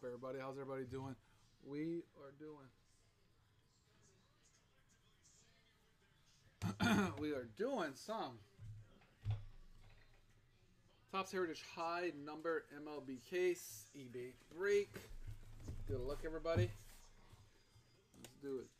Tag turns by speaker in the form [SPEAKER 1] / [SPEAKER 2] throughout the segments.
[SPEAKER 1] everybody? How's everybody doing? We are doing. We are doing some Topps Heritage High number MLB case eBay break. Good luck, everybody. Let's do it.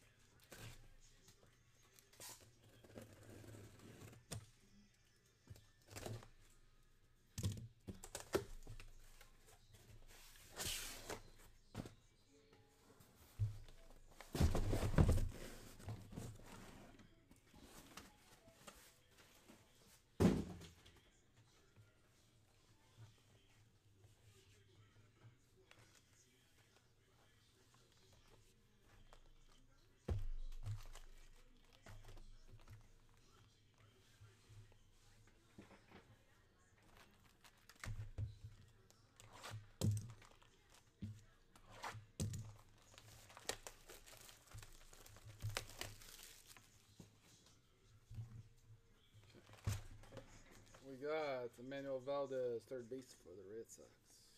[SPEAKER 1] We got Emmanuel Valdez, third base for the Red Sox.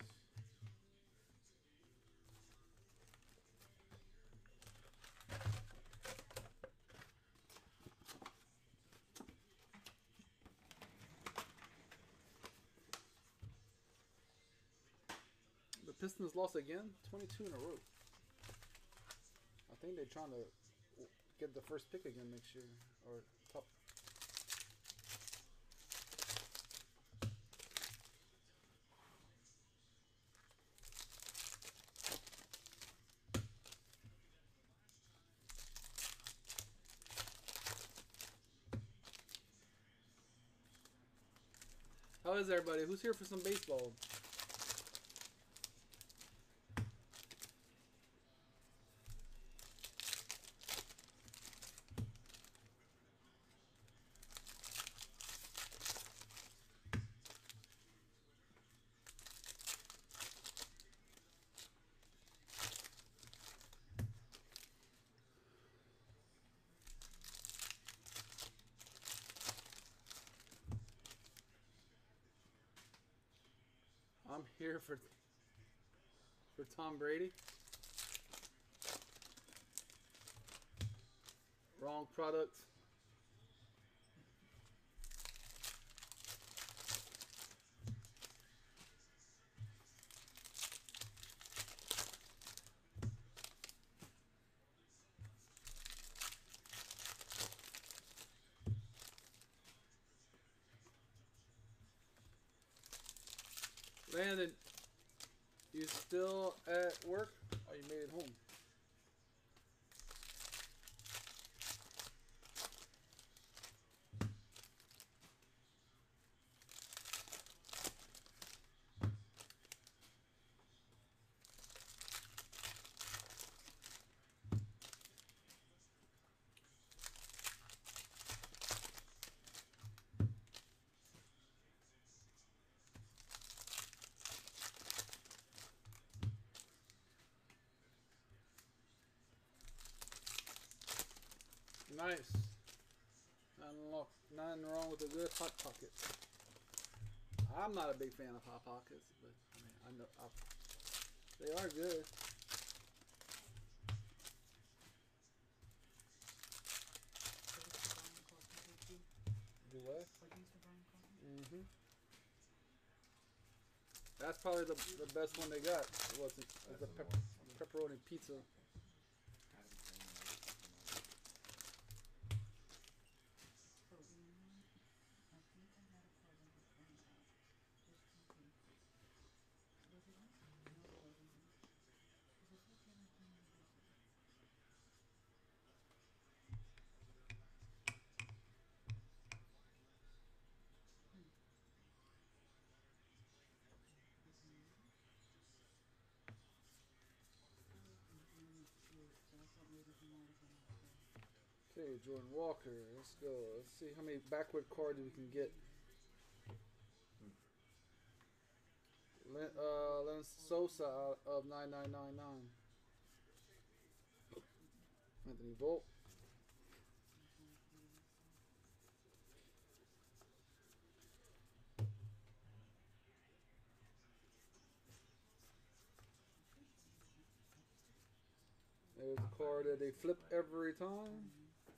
[SPEAKER 1] The Pistons lost again, 22 in a row. I think they're trying to get the first pick again next year, or top. How is everybody? Who's here for some baseball? I'm here for Tom Brady. Wrong product. Landon, you still at work? Or you made it home? Nice. Nothing wrong with a good hot pocket. I'm not a big fan of hot pockets, but I mean, I know they are good. Do what? Mm-hmm. That's probably the best one they got. It was the pepperoni pizza. Okay, Jordan Walker. Let's go. Let's see how many backward cards we can get. Len Sosa out of 9999. Anthony Volt. There's a card that they flip every time.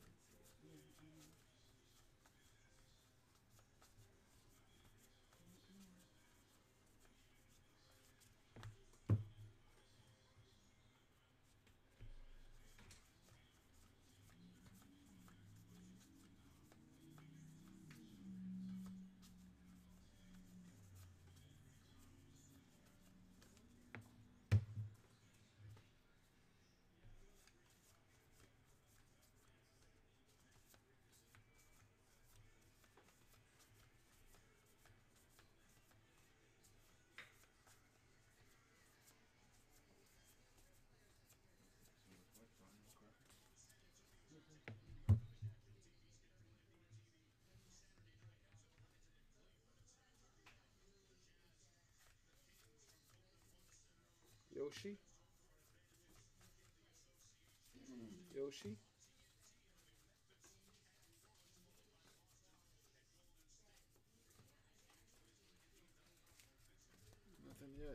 [SPEAKER 1] Yoshi. Yoshi. Nothing yet.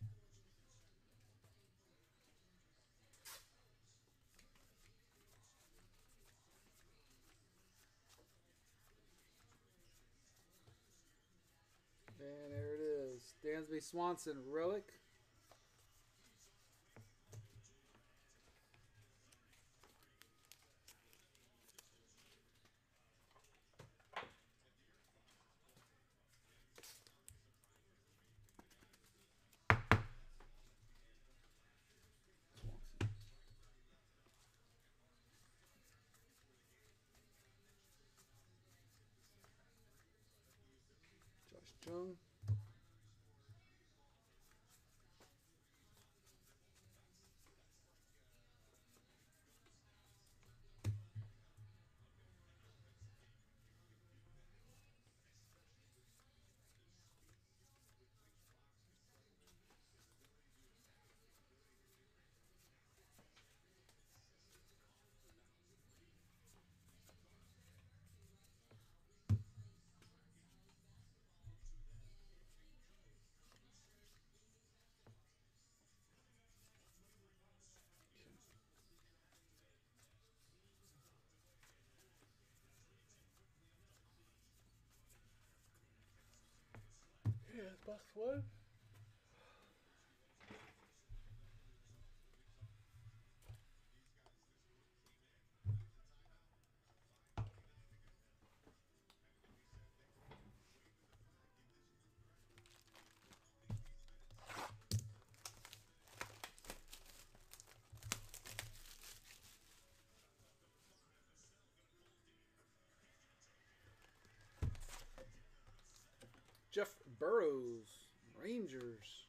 [SPEAKER 1] And there it is. Dansby Swanson, Relic. Josh Jung. Yeah, box one. Jeff Burrows, Rangers.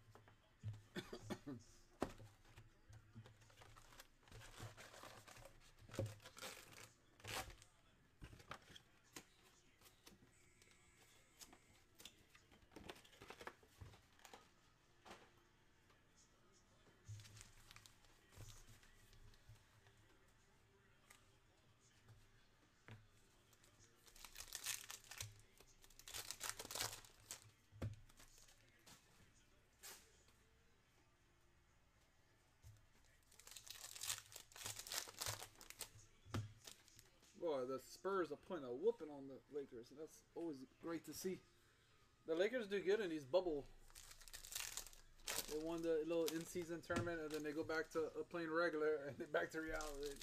[SPEAKER 1] Boy, the Spurs are putting a whooping on the Lakers, and that's always great to see. The Lakers do good in these bubble. They won the little in-season tournament, and then they go back to playing regular, and then back to reality.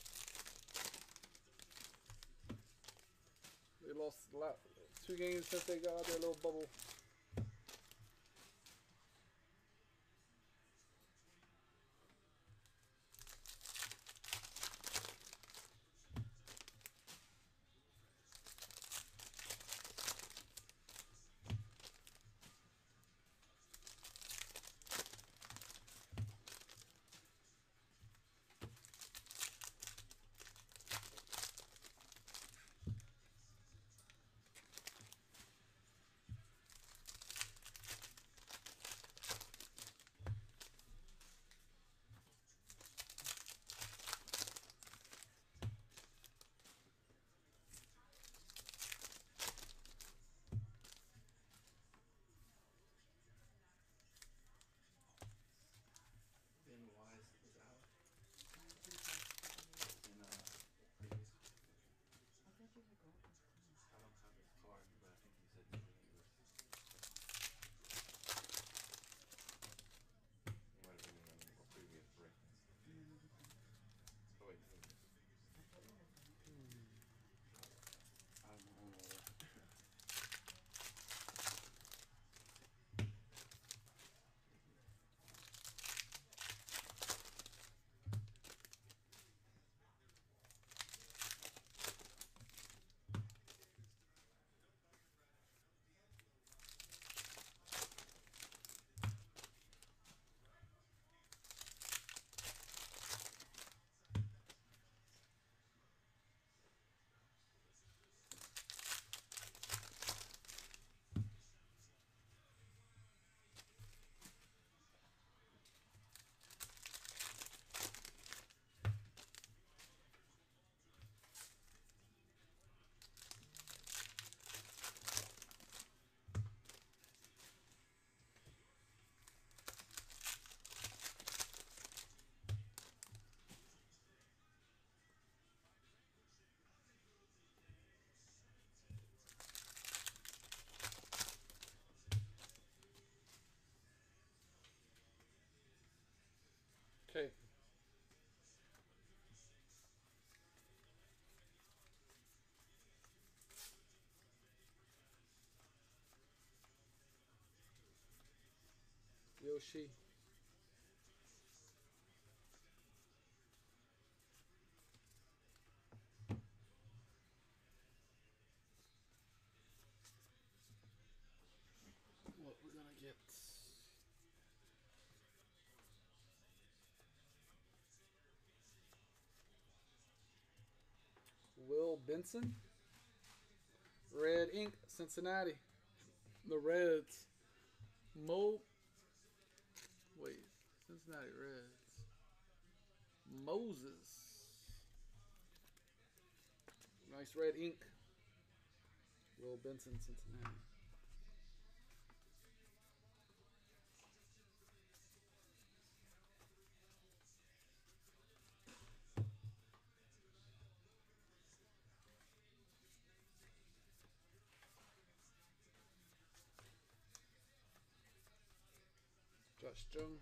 [SPEAKER 1] They lost 2 games since they got out their little bubble. Okay. Yoshi. What we're gonna get? Will Benson. Red Ink, Cincinnati. The Reds. Mo. Wait. Cincinnati Reds. Moses. Nice red ink. Will Benson, Cincinnati. Josh Jung.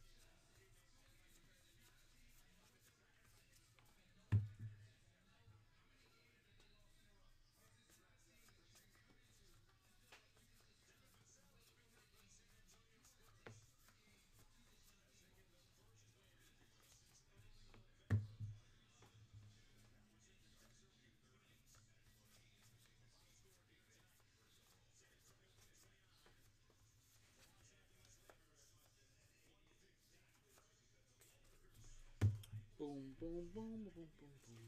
[SPEAKER 1] Boom, boom, boom, boom, boom, boom.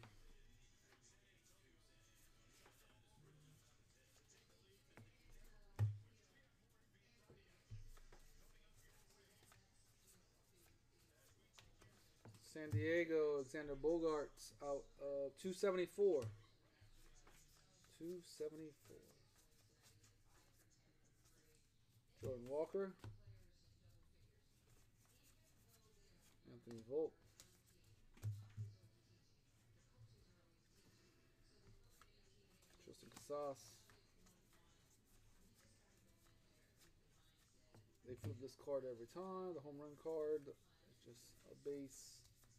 [SPEAKER 1] San Diego, Alexander Bogarts out of 274. 274. Jordan Walker. Anthony Volpe. Tristan Casas. They flip this card every time. The home run card. It's just a base.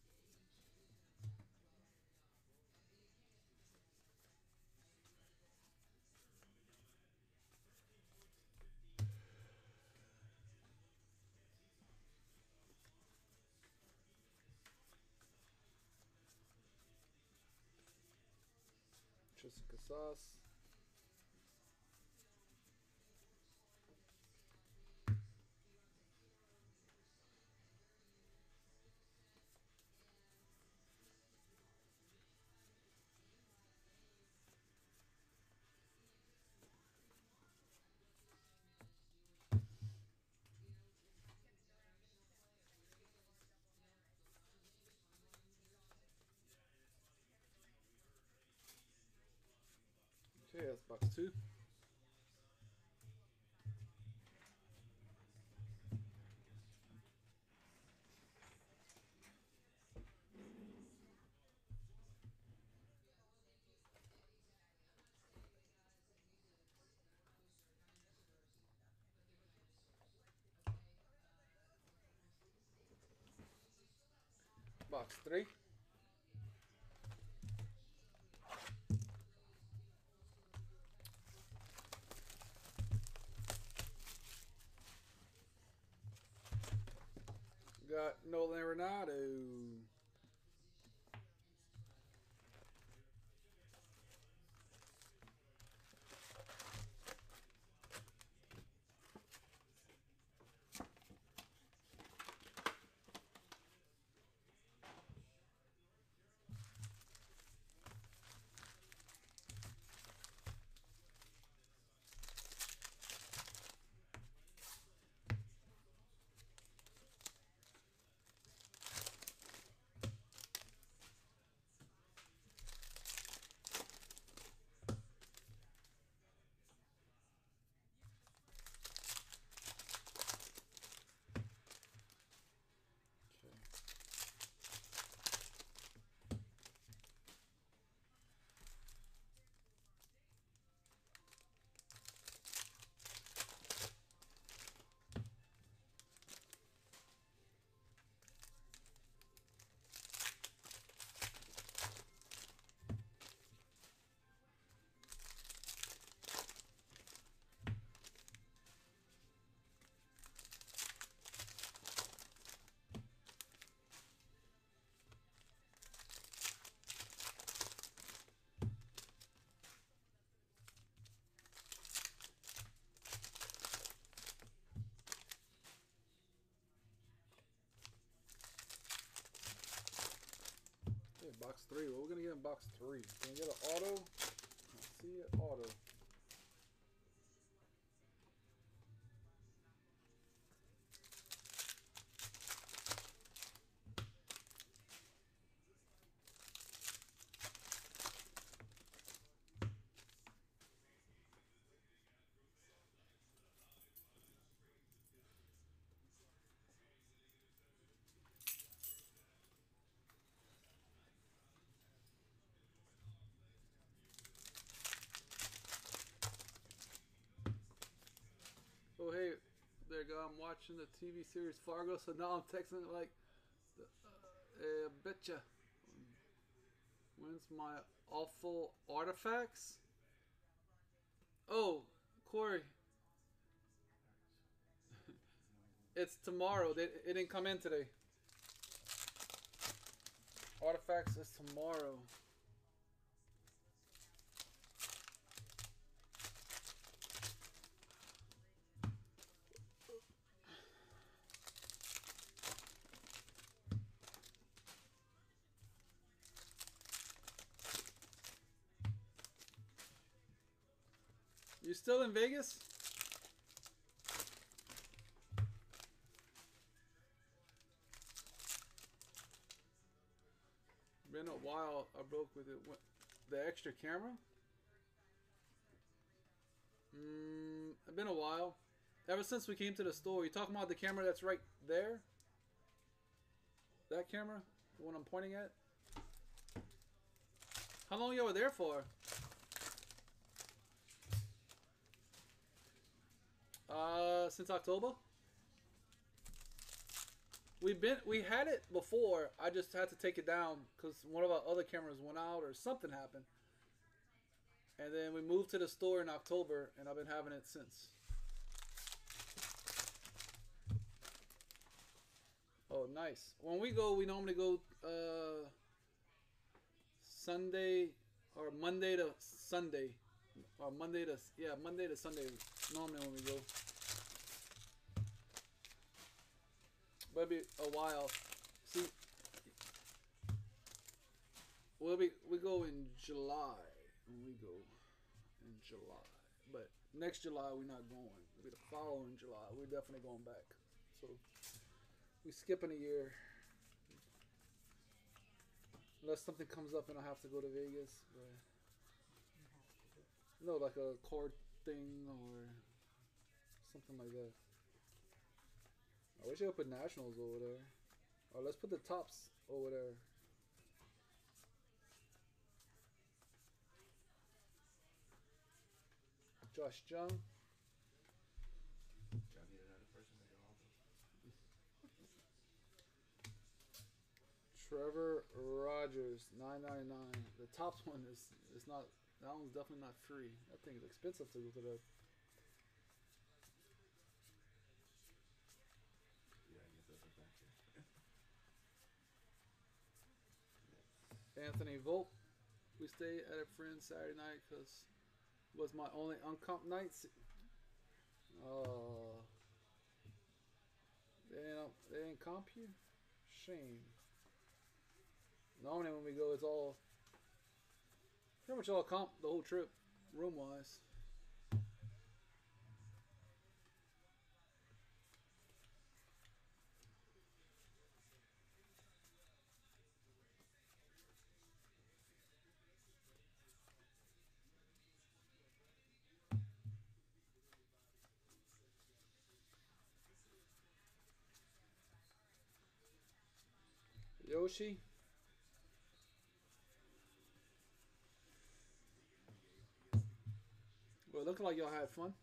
[SPEAKER 1] Tristan Casas. Okay, that's box 2. Box 3. Got Nolan Arenado. Box 3. What are we gonna get in box 3? Can we get an auto? Let's see it. Auto. Oh hey, there you go. I'm watching the TV series Fargo, so now I'm texting like, betcha. When's my awful artifacts? Oh, Corey, it's tomorrow. It didn't come in today. Artifacts is tomorrow. You still in Vegas? Been a while. I broke with it. What, the extra camera? It's been a while. Ever since we came to the store. You talking about the camera that's right there? That camera? The one I'm pointing at? How long you were there for? Since October. We had it before. I just had to take it down because one of our other cameras went out or something happened. And then we moved to the store in October, and I've been having it since. Oh, nice. When we go, we normally go Sunday or Monday to Sunday, or Monday to Sunday. Normally when we go. Maybe a while. See, we go in July. When we go in July, but next July we're not going. It'll be the following July. We're definitely going back. So we skipping a year, unless something comes up and I have to go to Vegas. No, like a card thing or something like that. I wish I would put Nationals over there. Or let's put the Tops over there. Josh Jung. Trevor Rogers, 999. The Tops one is not. That one's definitely not free. That thing is expensive to look it up. Anthony Volk. We stayed at a friend's Saturday night because it was my only uncomp nights. They didn't comp you? Shame. Normally when we go, it's all pretty much all comp the whole trip, room wise. Yoshi. Well, it looked like y'all had fun.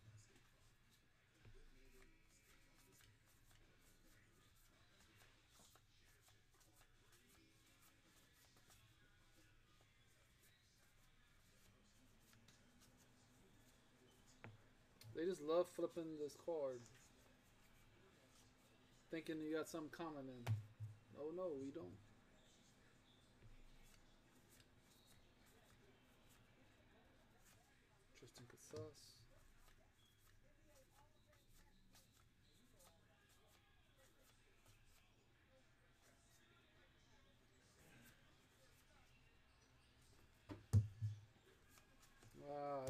[SPEAKER 1] They just love flipping this card. Thinking you got something common in. Oh no, we don't. Tristan Casas.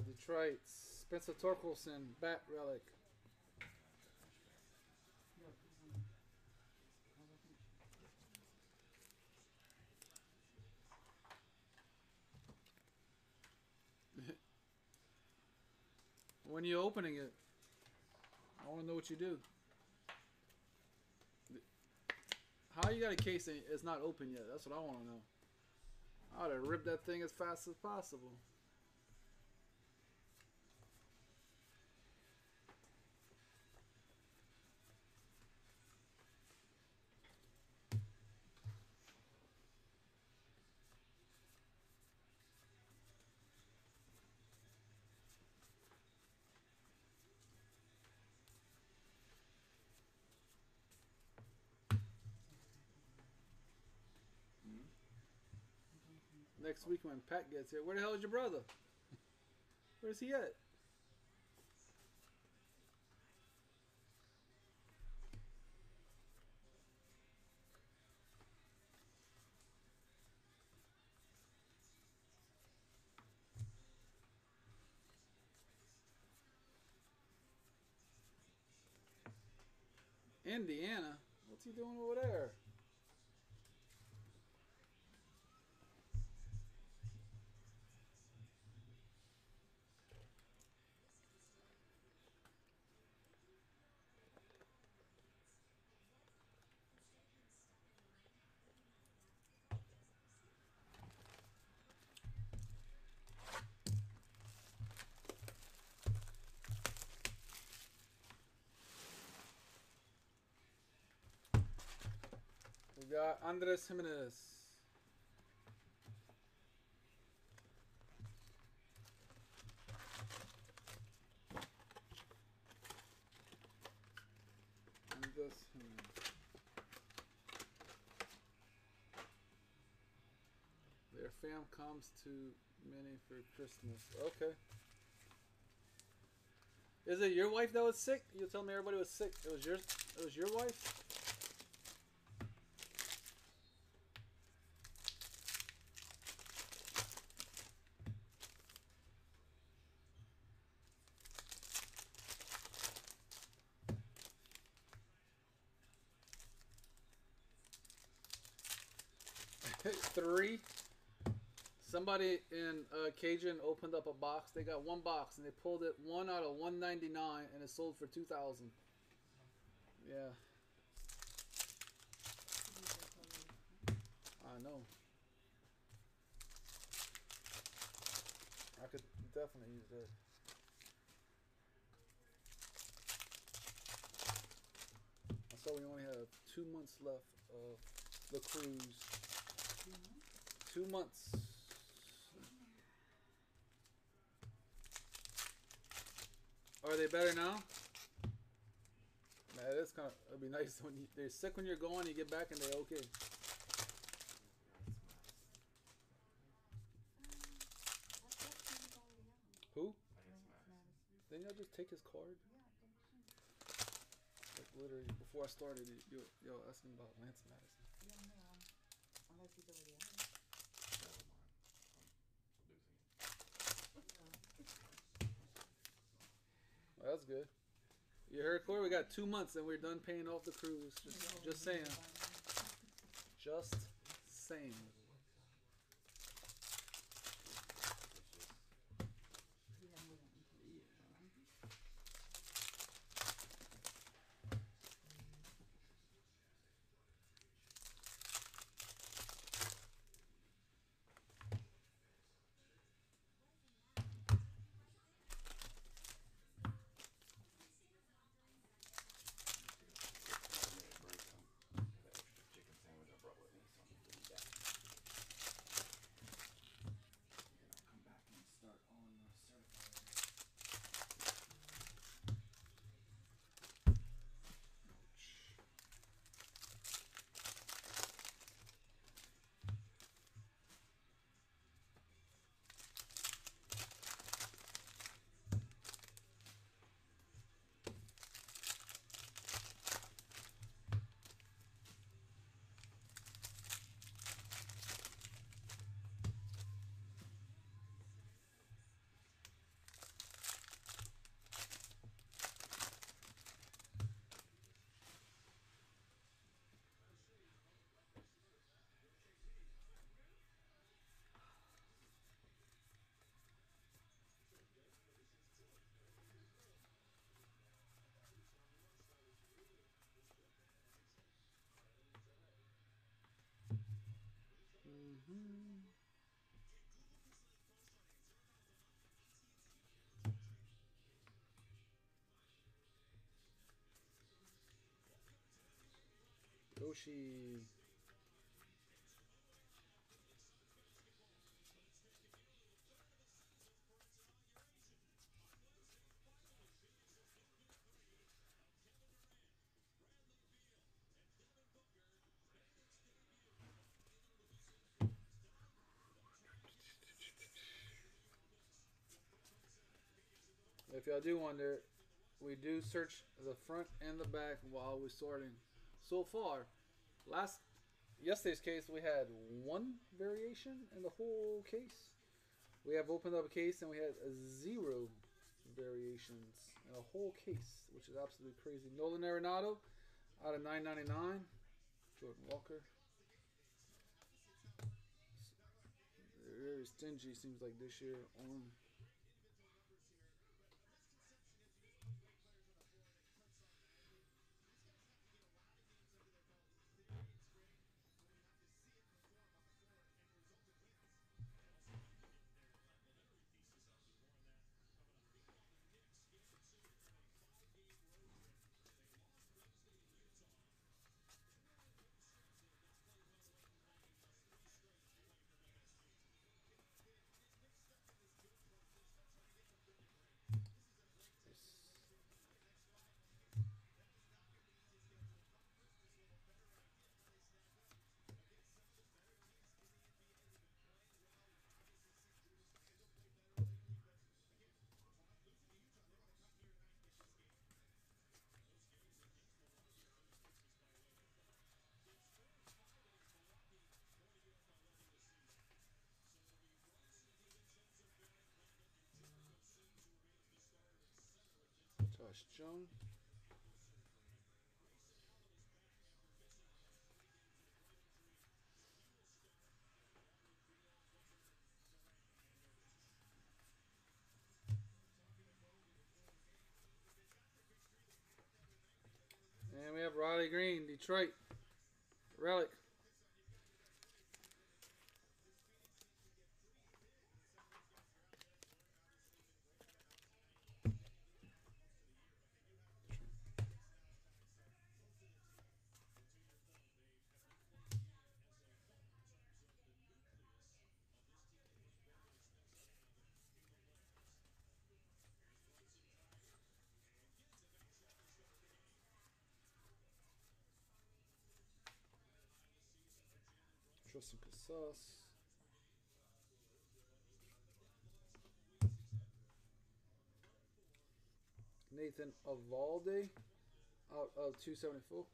[SPEAKER 1] Detroit. Spencer Torkelson, bat relic. When you opening it, I want to know what you do. How you got a case and it's not open yet? That's what I want to know. I ought to rip that thing as fast as possible. Next week when Pat gets here, where the hell is your brother? Where's he at? Indiana? What's he doing over there? We got Andres Jimenez. Andres Jimenez. Their fam comes to many for Christmas. Okay. Is it your wife that was sick? You tell me everybody was sick. It was yours. It was your wife. 3. Somebody in Cajun opened up a box. They got one box and they pulled it 1 out of 199 and it sold for 2,000. Yeah. I know. I could definitely use that. I saw we only have 2 months left of the cruise. 2 months. Are they better now? Man, it's kind of, it'd be nice when they're sick when you're going, you get back and they're okay. Who? Then y'all just take his card. Like literally, before I started, yo asking about Lance Madison. Well, that's good. You heard, Corey? We got 2 months and we're done paying off the cruise. Just saying. Just saying. Mm-hmm. Yoshi. If y'all do wonder, we do search the front and the back while we're sorting. So far, last yesterday's case we had one variation in the whole case. We have opened up a case and we had zero variations in a whole case, which is absolutely crazy. Nolan Arenado out of 999. Jordan Walker. Very stingy seems like this year on. Josh Jung. And we have Riley Green, Detroit. Relic. Tristan Casas. Nathan Avalde out of 274.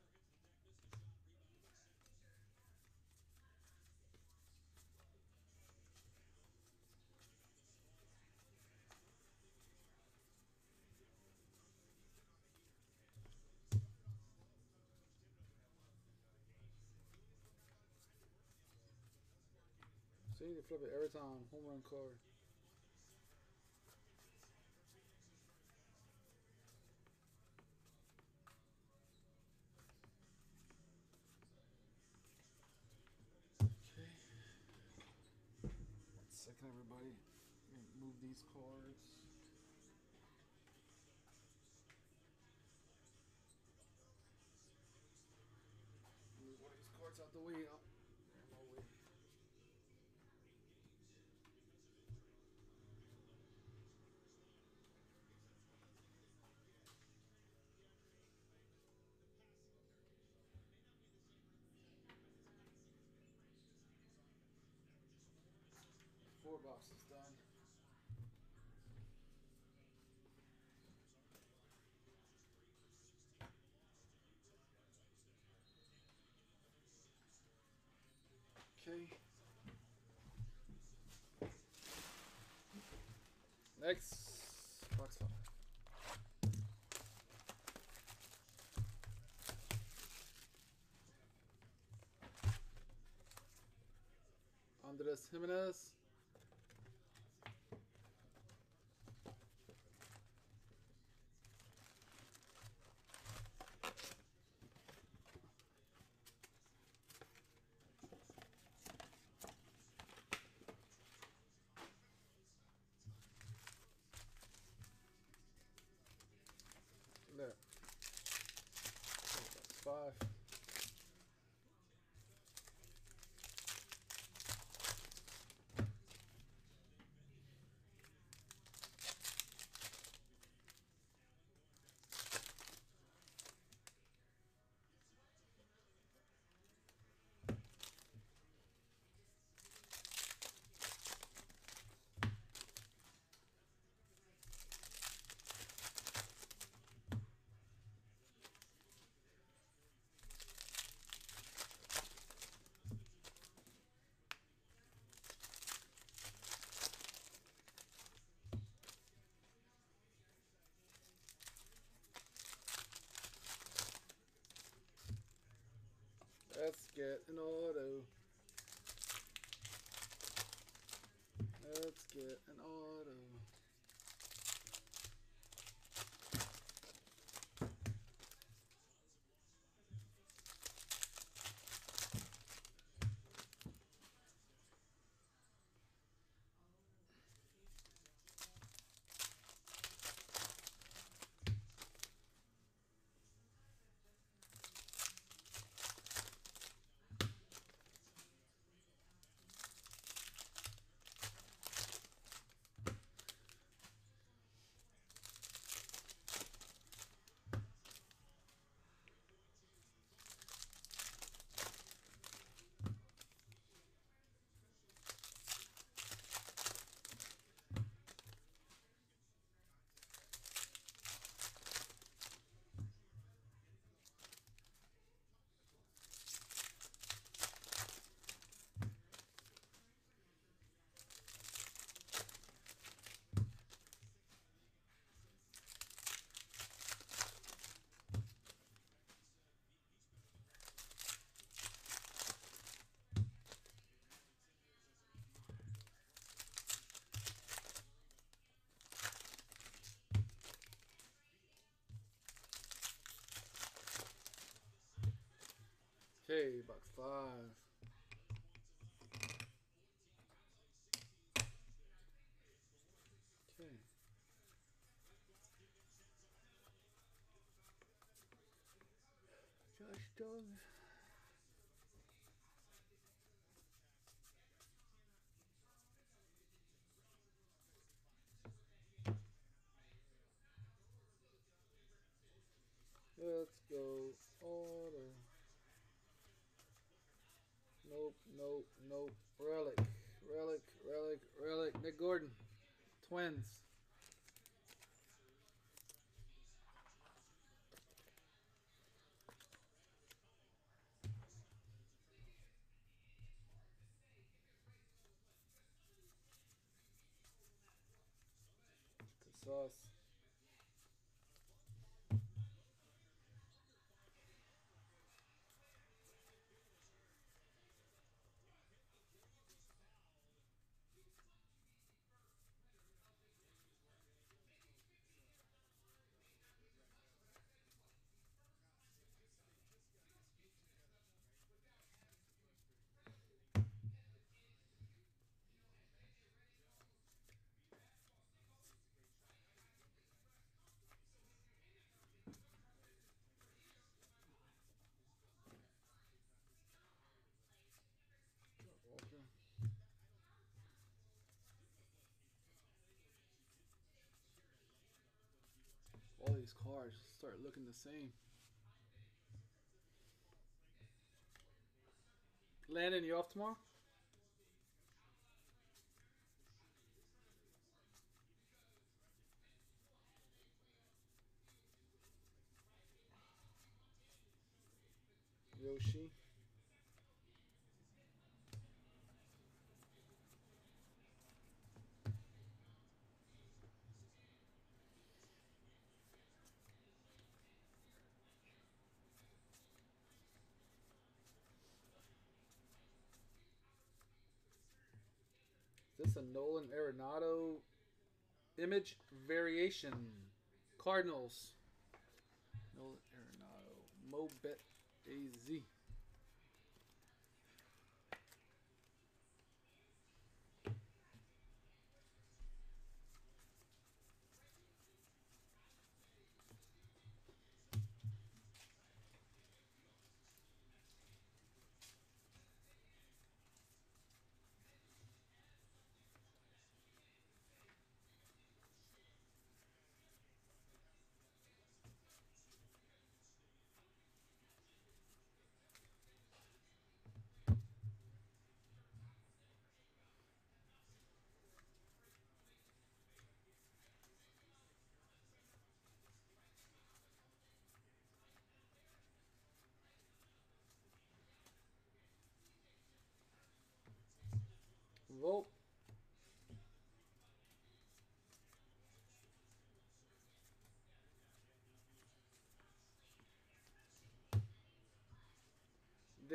[SPEAKER 1] So you need to flip it every time. Home run card. Okay. 1 second, everybody. Move these cards. Move one of these cards out the way. Up. Way. Four boxes done. Okay. Next box 5. Andres Jimenez. get an auto. Let's get an auto. Okay, box 5. Okay. Josh Doug. Let's go auto. Nope, nope, nope. Relic, relic, relic, relic. Nick Gordon. Twins. The sauce. Walker. All these cards start looking the same. Landon, you off tomorrow? Yoshi. Is this a Nolan Arenado image variation? Cardinals. Nolan Arenado. Mobet AZ. Vote.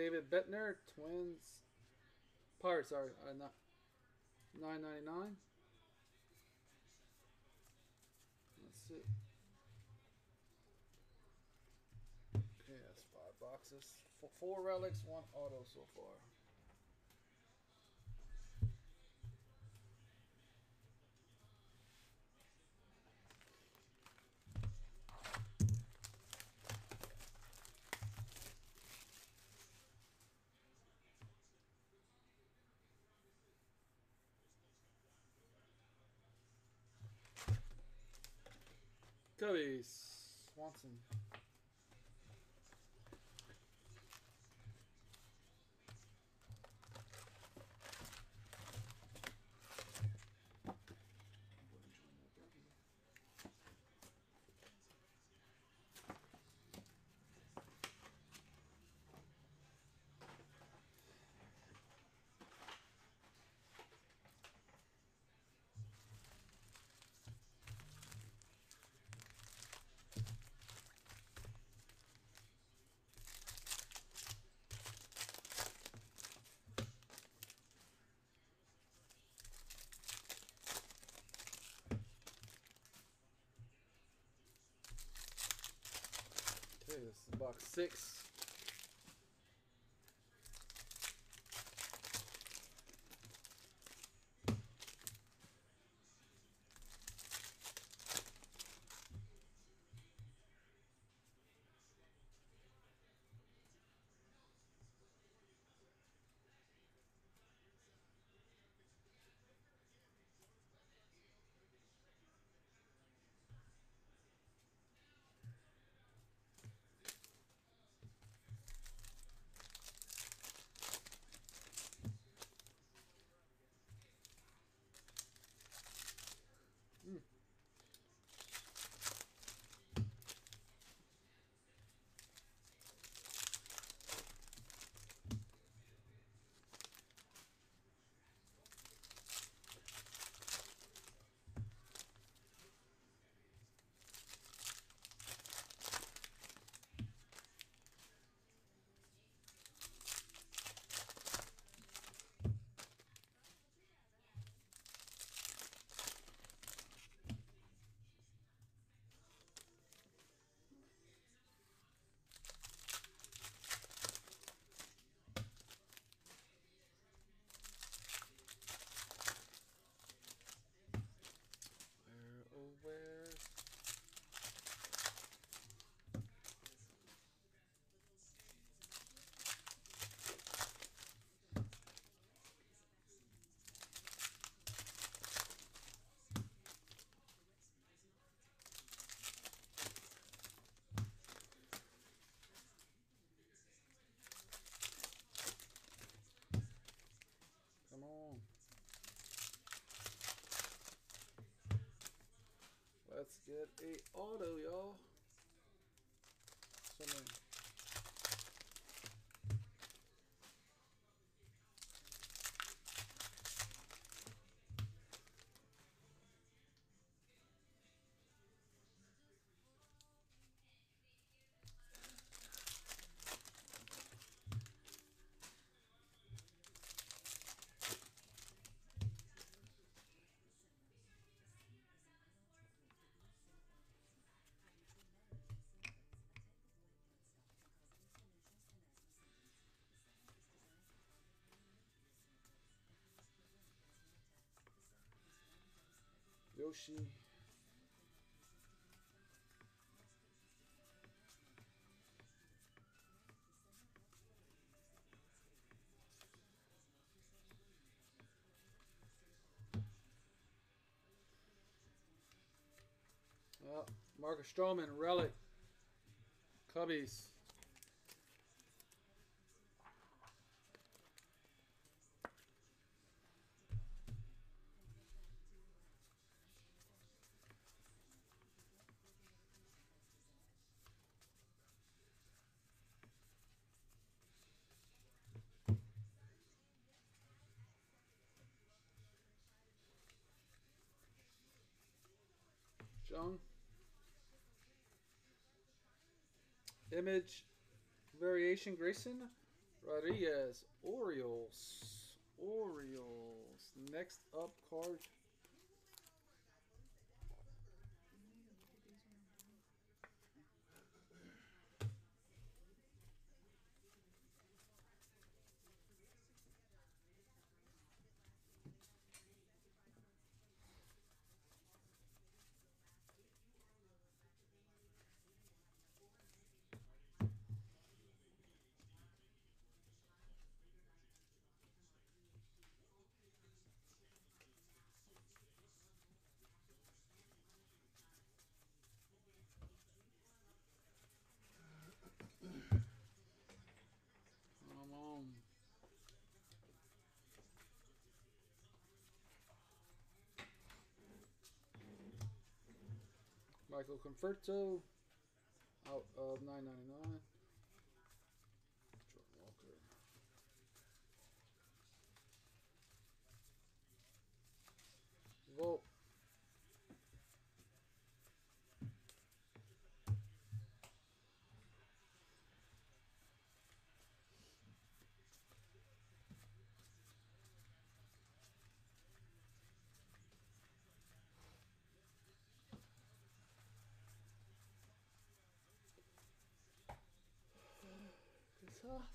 [SPEAKER 1] David Bettner, Twins. Pirates, sorry. Not $9.99. That's it. Okay, that's 5 boxes. Four relics, one auto so far. Cubbies, Swanson. Okay, this is box 6. Come on. Let's get a auto, y'all. So many. Yoshi. Well, Marcus Stroman, relic. Cubbies. Jung. Image variation Grayson. Rodriguez, Orioles. Orioles. Next up card. Come on. Michael Conforto out of $9.99. Jordan Walker. Vote. Sauce.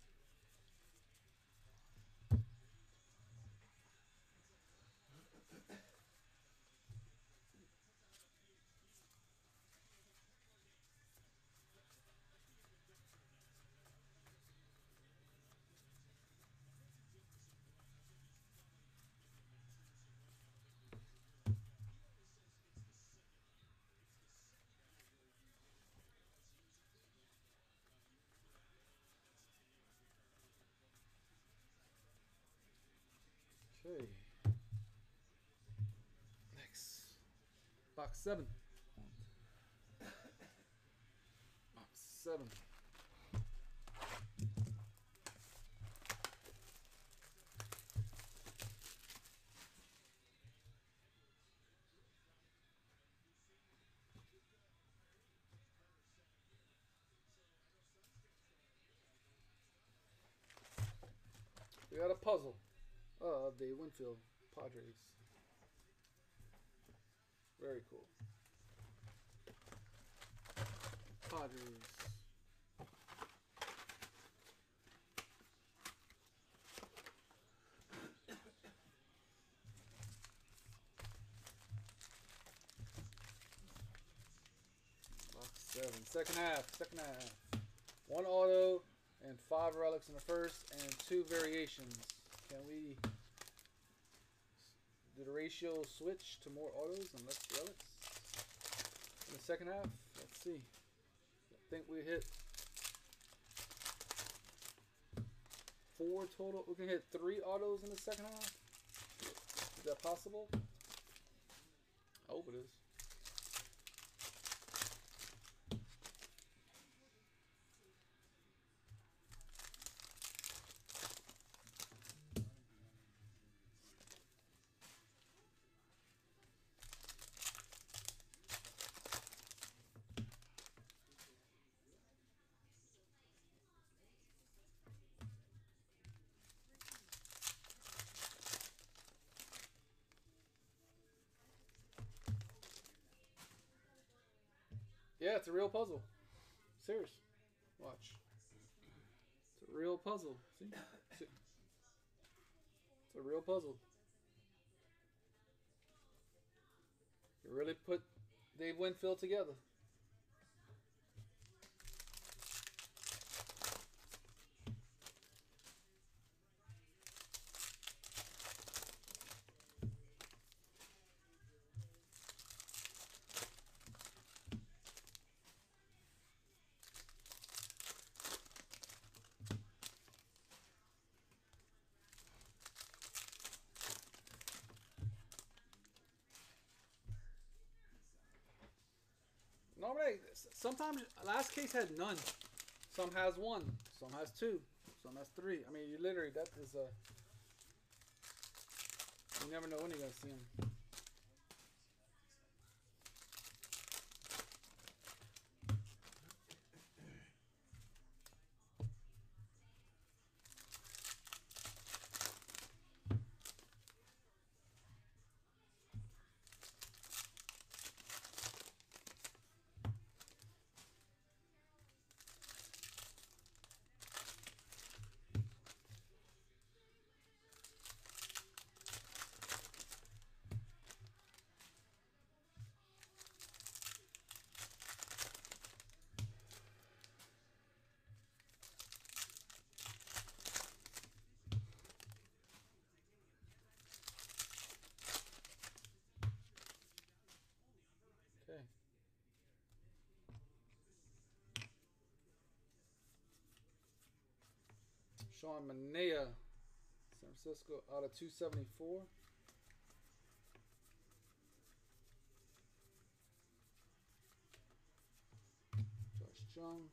[SPEAKER 1] Okay. Next. Box 7. Box 7. We got a puzzle of the Winfield Padres. Very cool. Padres. Box 7. Second half. Second half. 1 auto and 5 relics in the first and 2 variations. Can we do the ratio switch to more autos and less relics in the second half? Let's see. I think we hit 4 total. We can hit 3 autos in the second half. Is that possible? I hope it is. Yeah, it's a real puzzle. Serious. Watch. It's a real puzzle. See? It's a real puzzle. You really put Dave Winfield together. Normally, sometimes last case had none. Some has 1, some has 2, some has 3. I mean, you literally, that is a. You never know when you're gonna see them. Sean Manaea, San Francisco, out of 274. Josh Jung.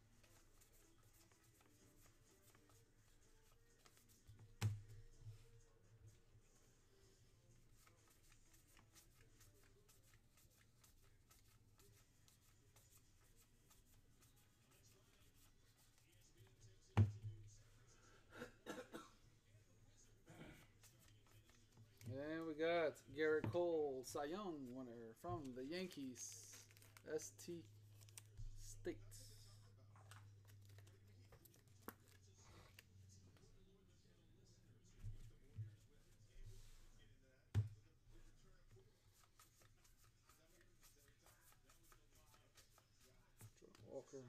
[SPEAKER 1] And we got Garrett Cole, Cy Young winner from the Yankees, ST States. Jordan Walker.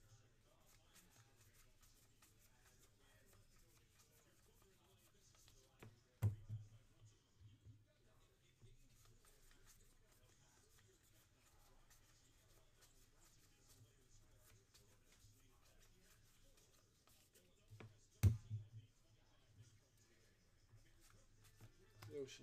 [SPEAKER 1] Yoshi.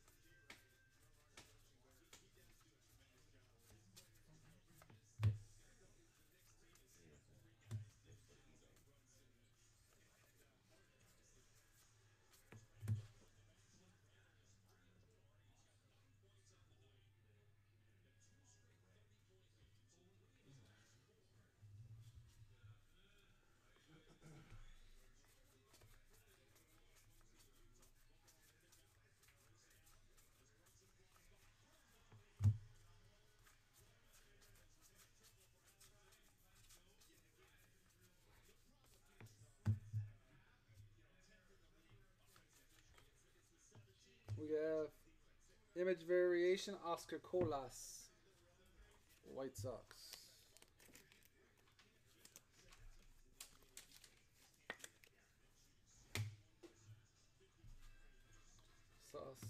[SPEAKER 1] We have image variation, Oscar Colas, White Sox. Sauce.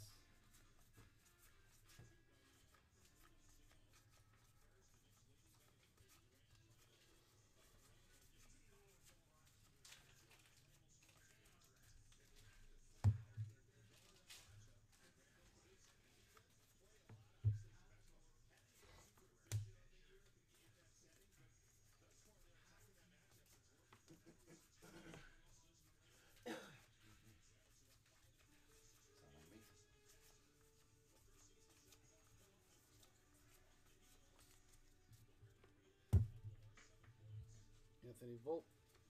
[SPEAKER 1] Anthony Volpe.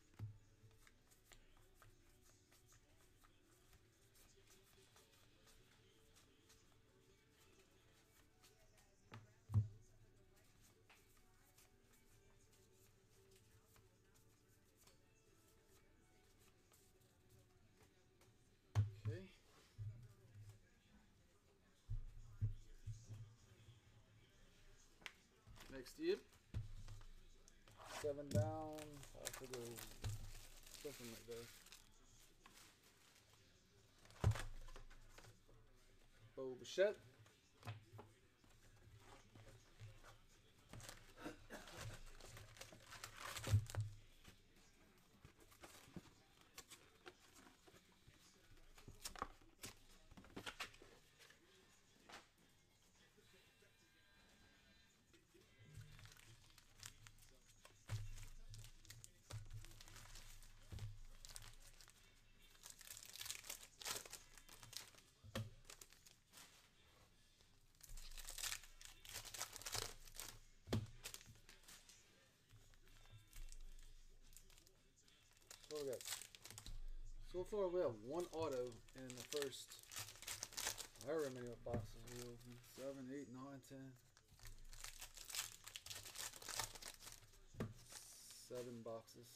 [SPEAKER 1] Okay. Next year. 7 down. I figure something like that. Bo Bichette. So we got. So far we have one auto in the first. However many boxes we open. 7, 8, 9, 10. 7 boxes.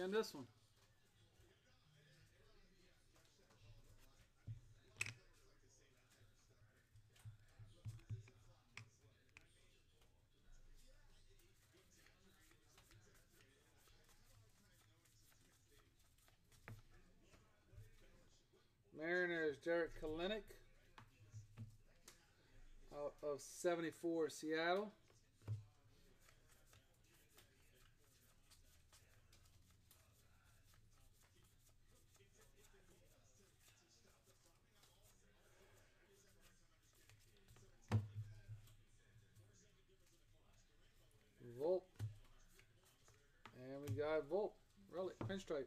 [SPEAKER 1] And this one. Mariners, Jarred Kelenic out of 74, Seattle. Volp. And we got Volp. Relic, pinstripe.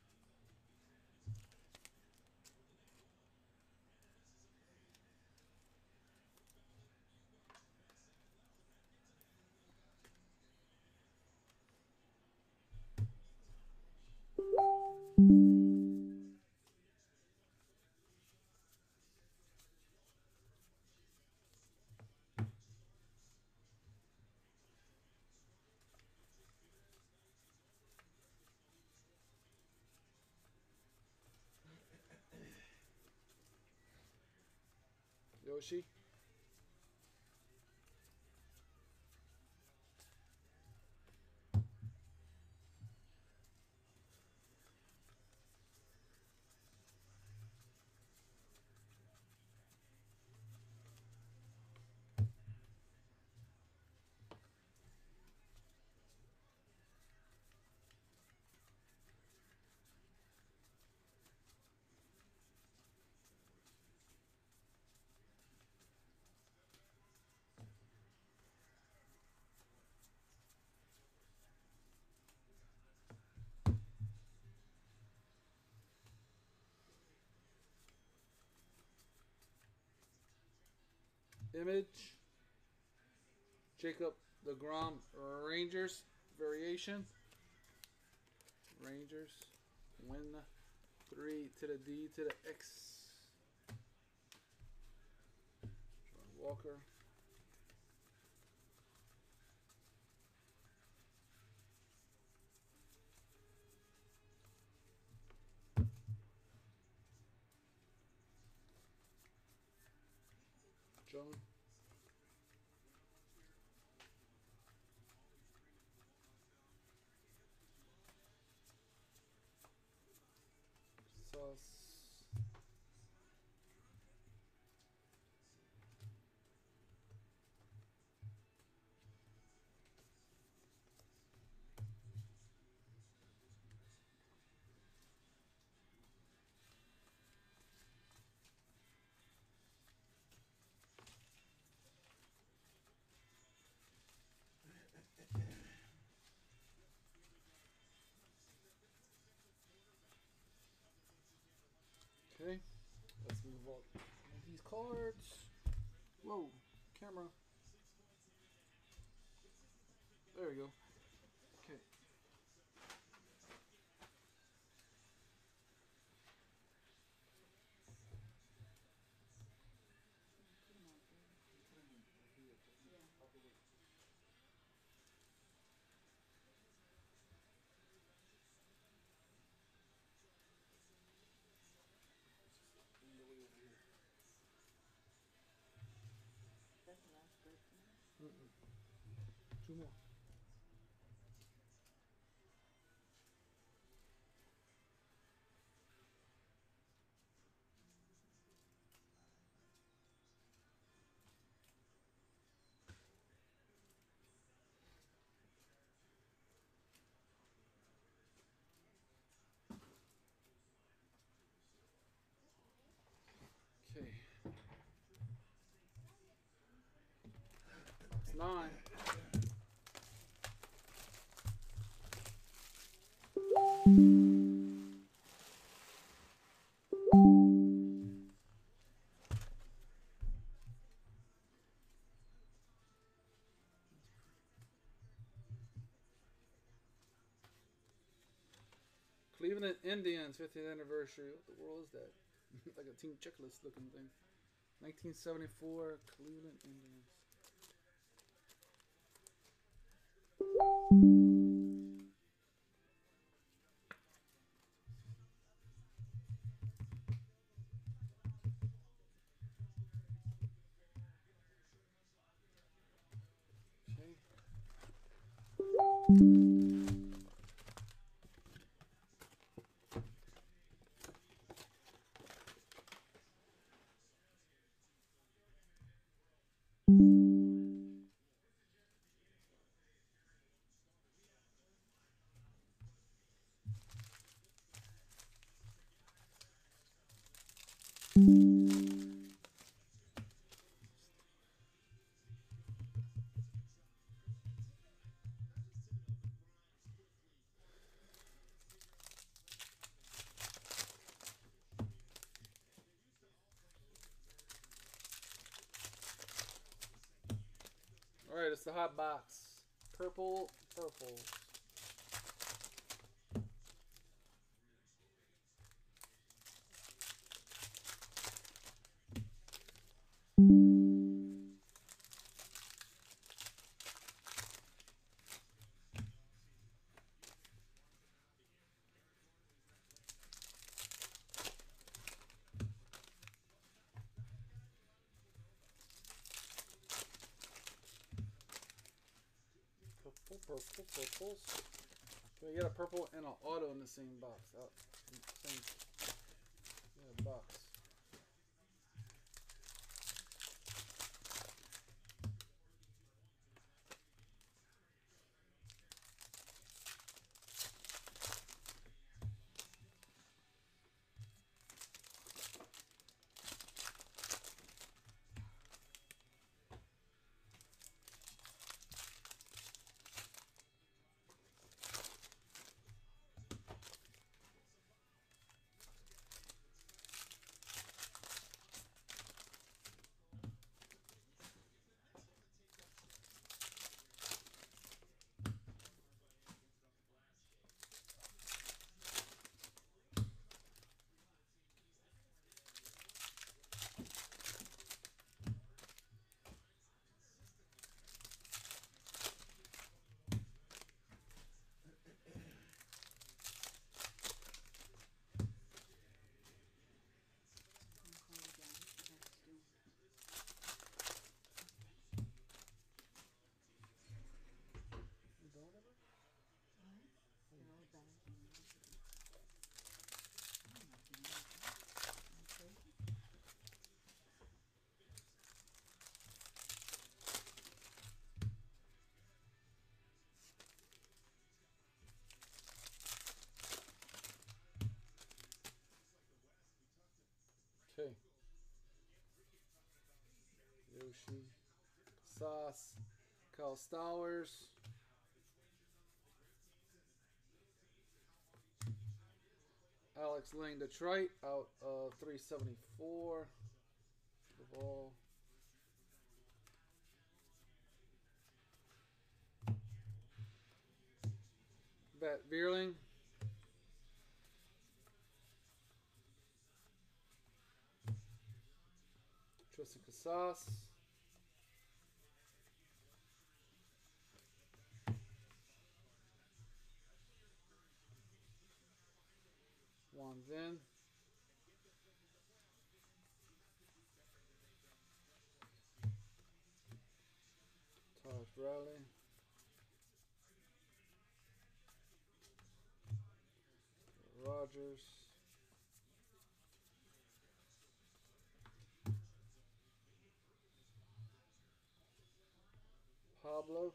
[SPEAKER 1] Yoshi. Image. Jacob deGrom Rangers variation. Rangers win 3 to the D to the X. John Walker. John. Sauce. Okay, let's move on. These cards. Whoa, camera. There we go. Okay. Two more. Okay. It's 9. Cleveland Indians 50th anniversary. What the world is that? Like a team checklist looking thing. 1974 Cleveland Indians. Alright, it's the hot box. Purple, purple. Purples. Can we get a purple and an auto in the same box? Same box. Okay. Yoshi, Sauce, Kyle Stowers, Alex Lang Detroit out of 374. The ball. Bat Vierling. Tristan Casas. Juan Vin. Taj Riley. Rogers. Pablo.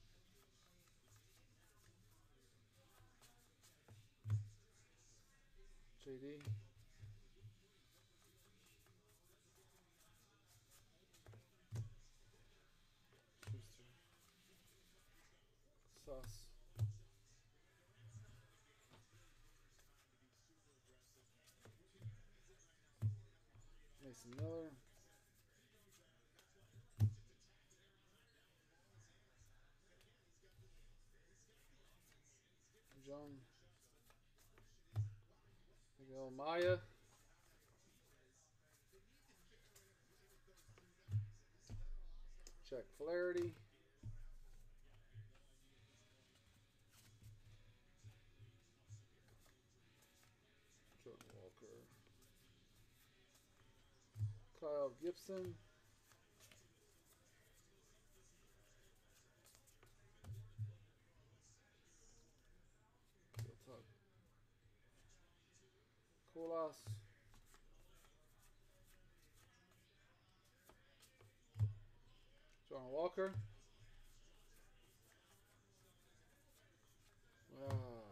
[SPEAKER 1] JD. Schuster. Sauce. Mason Miller. John. Miguel Maya. Jack Flaherty. Jordan Walker. Kyle Gibson. Colas. John Walker.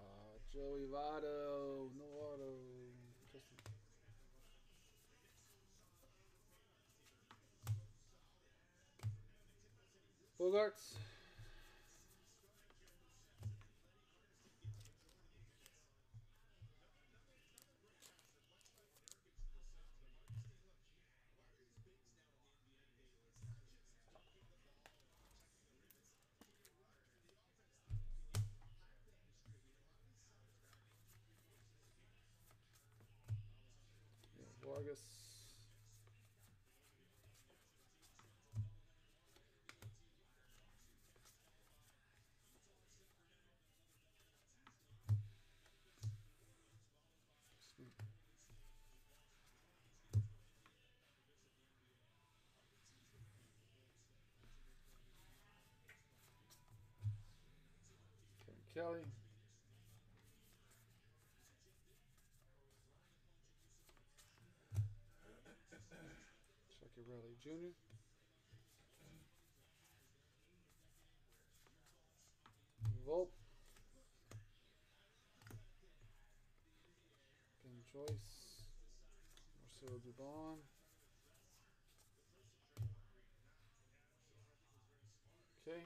[SPEAKER 1] Joey Votto. No auto. Bogarts. Vargas. Kelly. Chucky Riley Jr. Volp. Ben Joyce. Marcelo Dubon. Okay.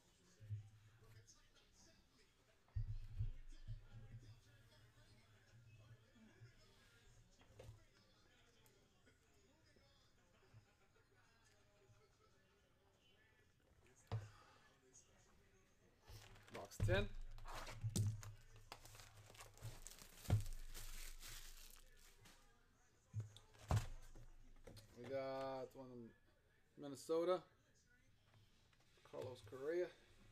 [SPEAKER 1] Box 10. We got one in Minnesota. Carlos Correa.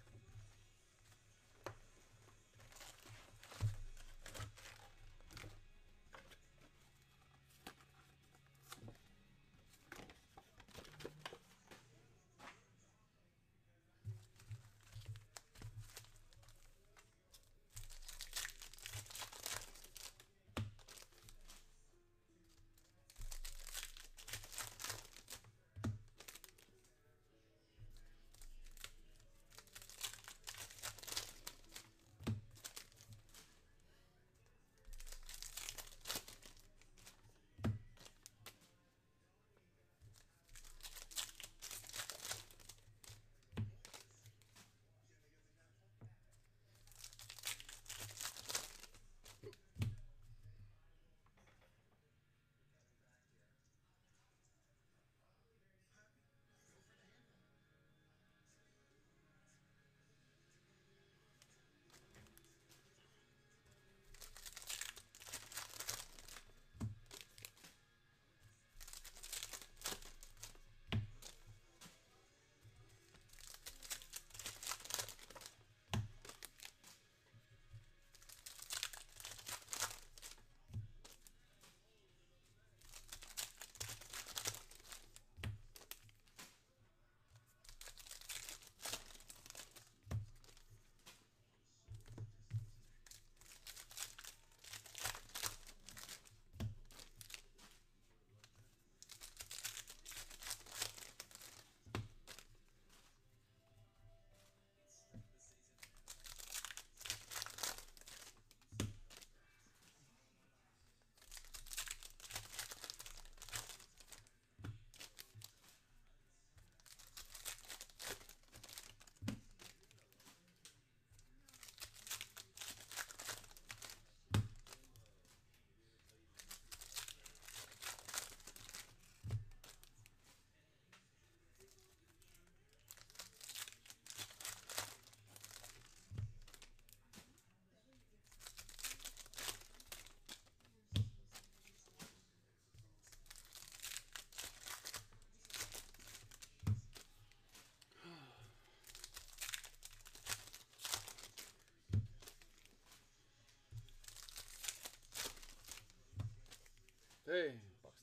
[SPEAKER 1] Hey, box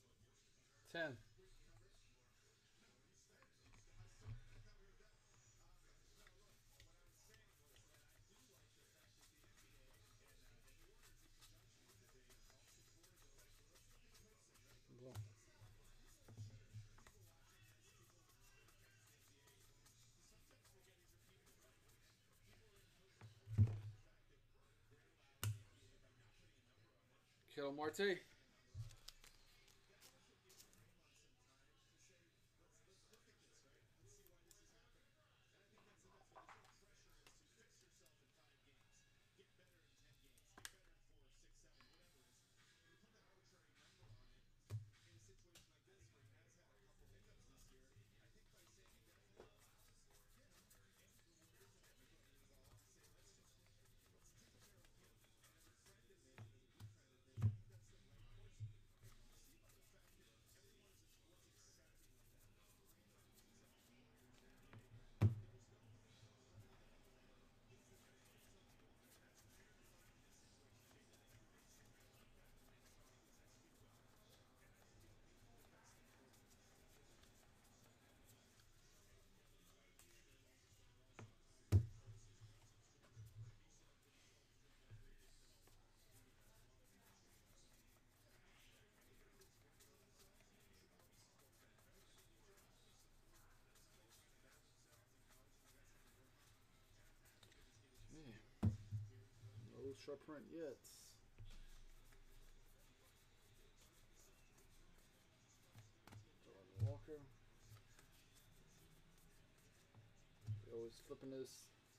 [SPEAKER 1] 10. Ketel Marte. short print yet. Jordan Walker. Always flipping this.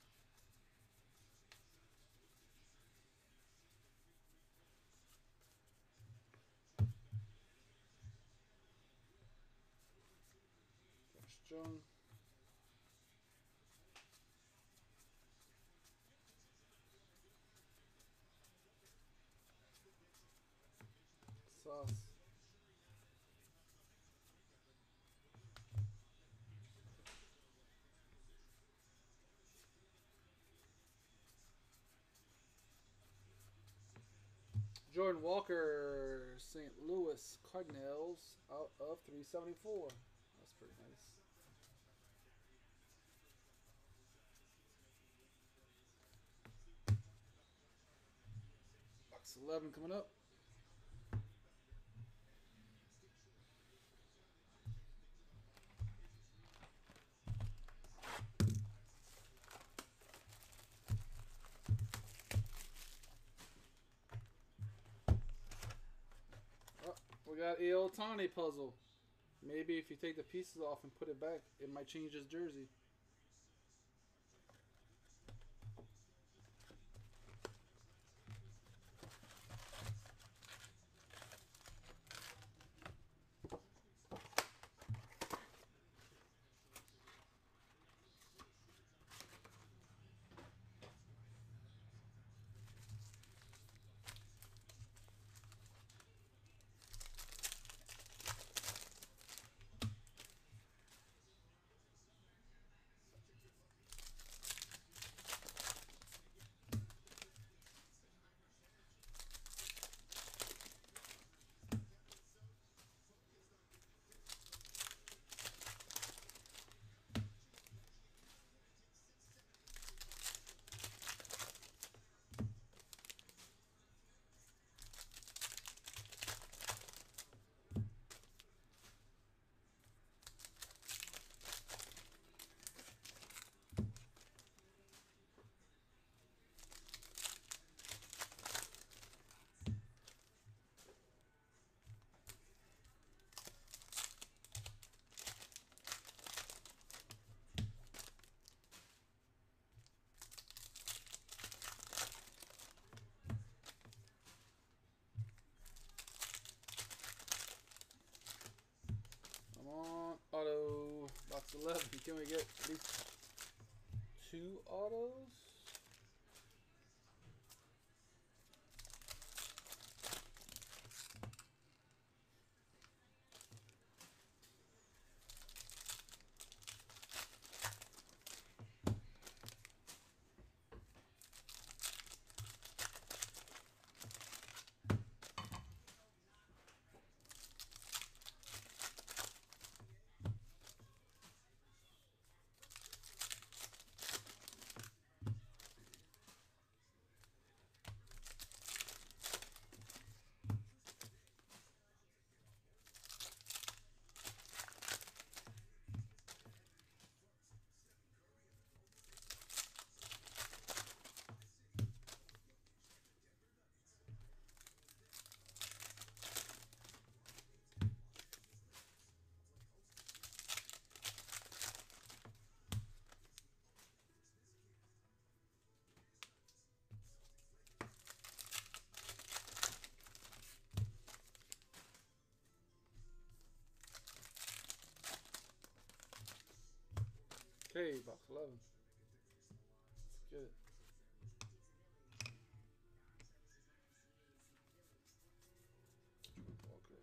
[SPEAKER 1] Jones. Sauce. Jordan Walker, St. Louis Cardinals, out of 374. That's pretty nice. Box 11 coming up. Oh, we got a Ohtani puzzle. Maybe if you take the pieces off and put it back, it might change his jersey. Come on, auto. Box 11. Can we get at least 2 autos? Okay, box 11. Let's get it. Walker.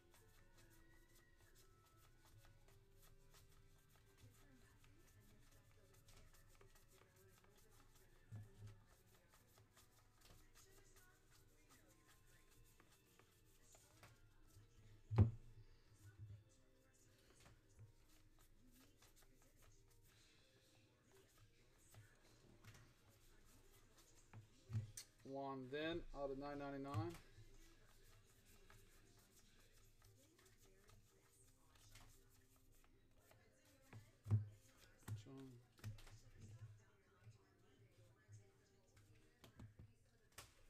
[SPEAKER 1] One then out of 9.99. John.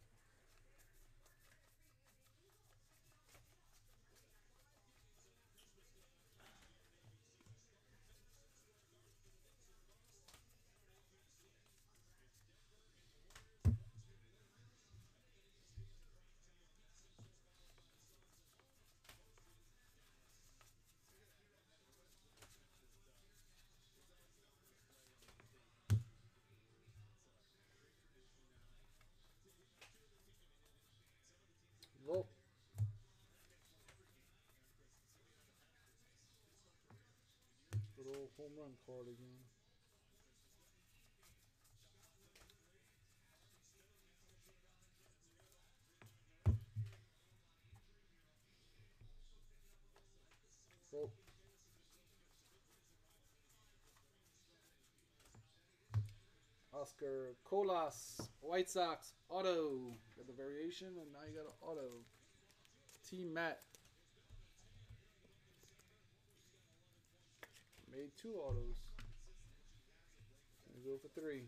[SPEAKER 1] home run card again. Oh, Oscar Colas, White Sox, auto. Got the variation, and now you got an auto. T Matt. Made 2 autos. Gonna go for 3.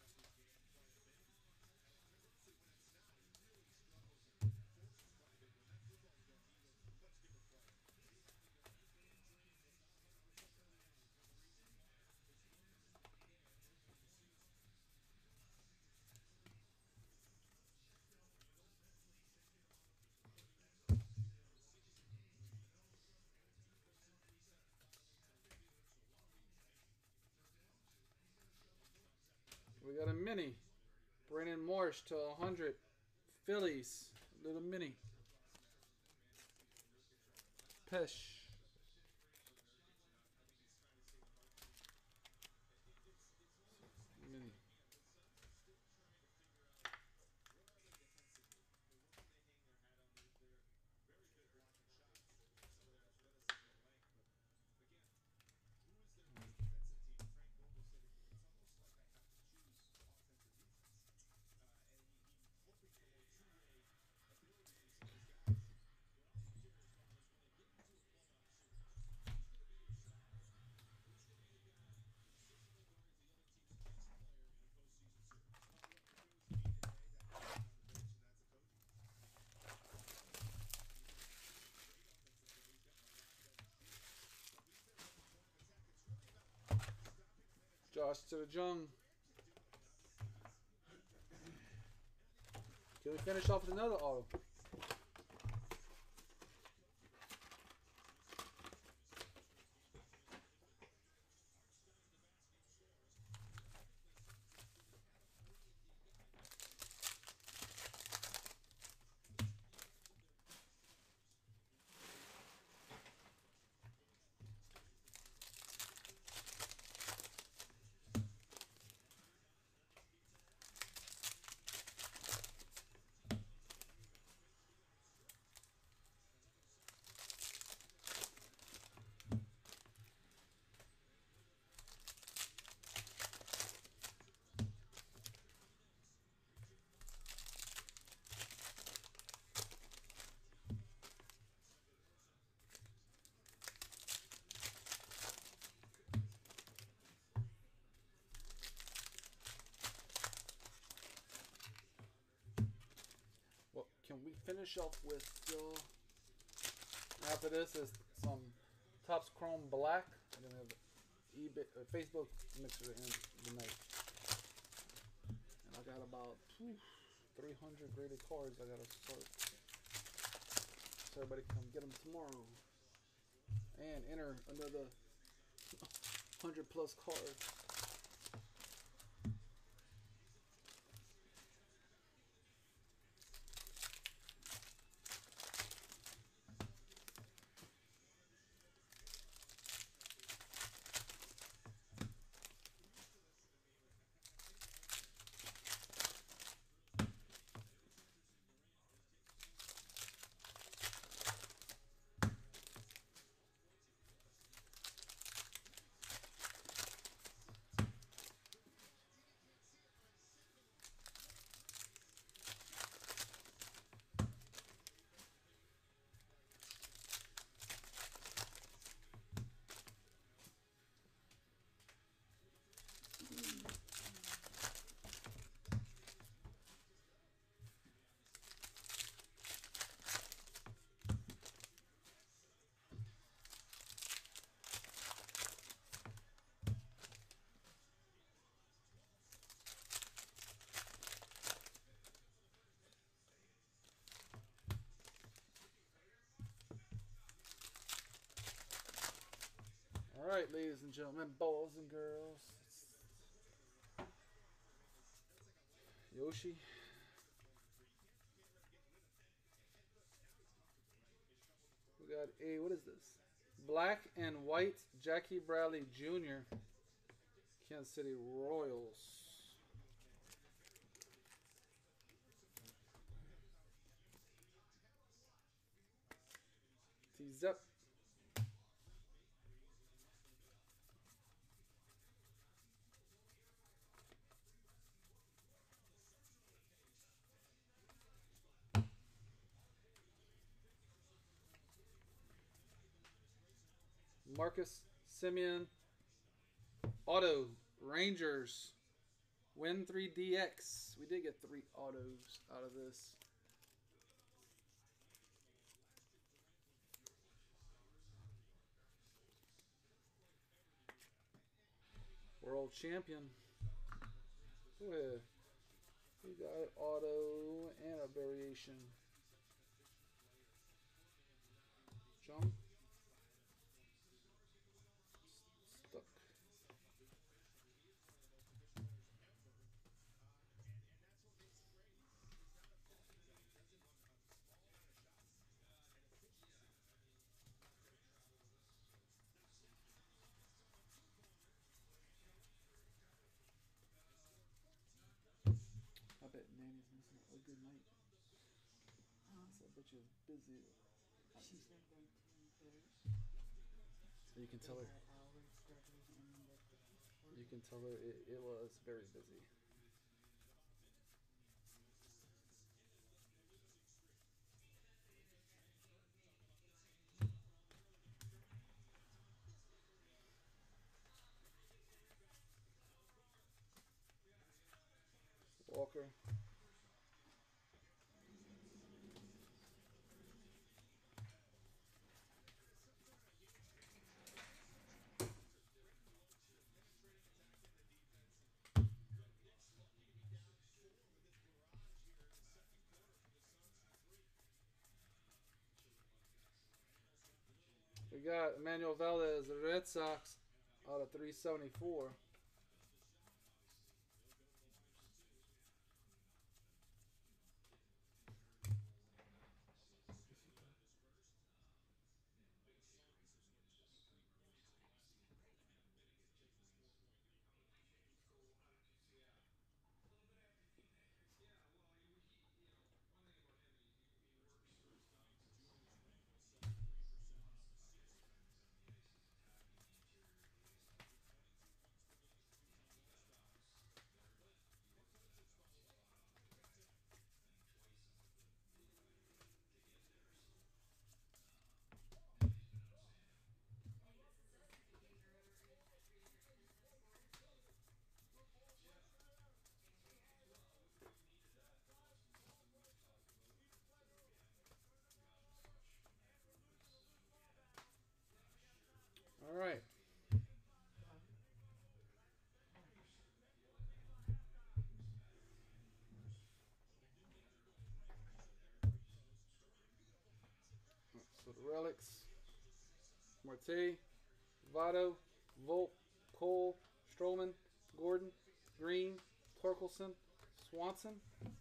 [SPEAKER 1] We got a mini. Brandon Marsh to 100. Phillies. Little mini. Pesh. Mini. Josh to the Jung. Can we finish off with another auto? Well, can we finish off with after this is some Topps Chrome Black. I'm gonna have eBay or Facebook mixer in tonight. And I got about 300 graded cards I gotta start. So everybody come get them tomorrow. And enter another 100 plus cards. Alright, ladies and gentlemen, boys and girls. Yoshi. We got a, what is this? Black and white Jackie Bradley Jr. Kansas City Royals. T-Zep. Marcus Semien. Auto. Rangers. Win 3DX. We did get 3 autos out of this. World champion. Go ahead. We got auto and a variation. Jump. Stuck. I bet Nanny's missing a good night. So I bet you're busy.
[SPEAKER 2] She's not going to embarrass.
[SPEAKER 1] You can tell her. You can tell her it was very busy. Walker. We got Emmanuel Valdez, the Red Sox, out of 374. All right. So the relics: Marte, Votto, Volpe, Cole, Stroman, Gordon, Green, Torkelson, Swanson.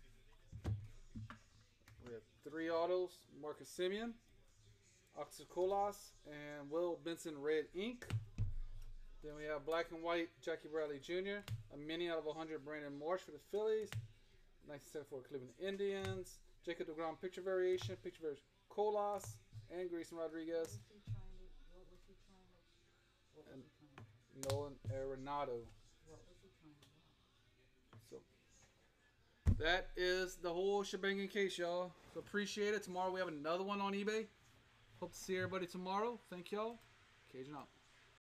[SPEAKER 1] We have 3 autos: Marcus Semien, Oxycolas, and Will Benson Red Ink. Then we have black and white Jackie Bradley Jr., a mini out of 100 Brandon Marsh for the Phillies, 1974 Cleveland Indians, Jacob deGrom picture variation Colas, and Grayson Rodriguez.
[SPEAKER 2] What was he trying to?
[SPEAKER 1] Nolan Arenado.
[SPEAKER 2] What was he trying to?
[SPEAKER 1] So that is the whole shebang in case, y'all. So appreciate it. Tomorrow we have another one on eBay. Hope to see everybody tomorrow. Thank y'all. Cajun out.